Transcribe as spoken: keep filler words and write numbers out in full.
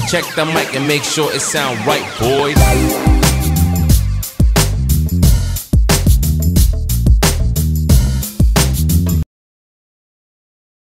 Check the mic and make sure it sound right, boys.